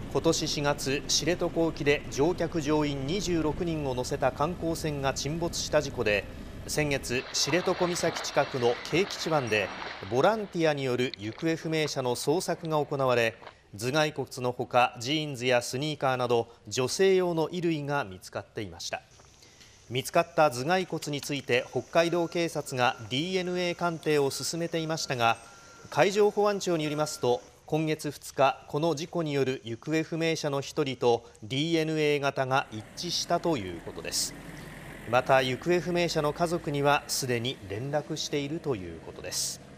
今年4月、知床沖で乗客乗員26人を乗せた観光船が沈没した事故で、先月、知床岬近くの啓吉湾でボランティアによる行方不明者の捜索が行われ、頭蓋骨のほかジーンズやスニーカーなど女性用の衣類が見つかっていました。見つかった頭蓋骨について北海道警察が DNA 鑑定を進めていましたが、海上保安庁によりますと、今月2日、この事故による行方不明者の1人と DNA 型が一致したということです。また行方不明者の家族にはすでに連絡しているということです。